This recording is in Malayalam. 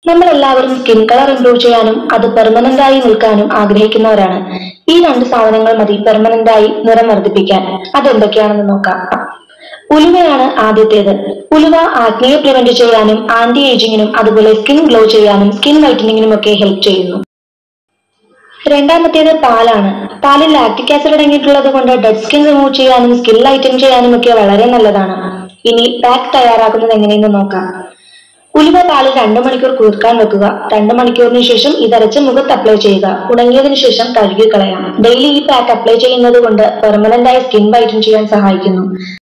നമ്മളെല്ലാവരും സ്കിൻ കളർ ഇംപ്രൂവ് ചെയ്യാനും അത് പെർമനന്റ് ആയി നിൽക്കാനും ആഗ്രഹിക്കുന്നവരാണ്. ഈ രണ്ട് സാധനങ്ങൾ മതി പെർമനന്റ് ആയി നിറം വർദ്ധിപ്പിക്കാൻ. അതെന്തൊക്കെയാണെന്ന് നോക്കാം. ഉലുവയാണ് ആദ്യത്തേത്. ഉലുവ ആക്നെയെ പ്രിവെന്റ് ചെയ്യാനും ആന്റി ഏജിങ്ങിനും അതുപോലെ സ്കിൻ ഗ്ലോ ചെയ്യാനും സ്കിൻ വൈറ്റനിങ്ങിനും ഒക്കെ ഹെൽപ്പ് ചെയ്യുന്നു. രണ്ടാമത്തേത് പാലാണ്. പാലിൽ ലാക്റ്റിക് ആസിഡ് അടങ്ങിയിട്ടുള്ളത് കൊണ്ട് ഡെഡ് സ്കിൻ റിമൂവ് ചെയ്യാനും സ്കിൻ ലൈറ്റൻ ചെയ്യാനും ഒക്കെ വളരെ നല്ലതാണ്. ഇനി പാക്ക് തയ്യാറാക്കുന്നത് എങ്ങനെയെന്ന് നോക്കാം. ഉലുവ പാലിൽ 2 മണിക്കൂർ കുതിർക്കാൻ വെക്കുക. 2 മണിക്കൂറിന് ശേഷം ഇതരച്ച് മുഖത്ത് അപ്ലൈ ചെയ്യുക. ഉണങ്ങിയതിനു ശേഷം കഴുകി കളയാം. ഡെയിലി ഈ പാക്ക് അപ്ലൈ ചെയ്യുന്നത് കൊണ്ട് പെർമനന്റ് ആയി സ്കിൻ വൈറ്റൻ ചെയ്യാൻ സഹായിക്കുന്നു.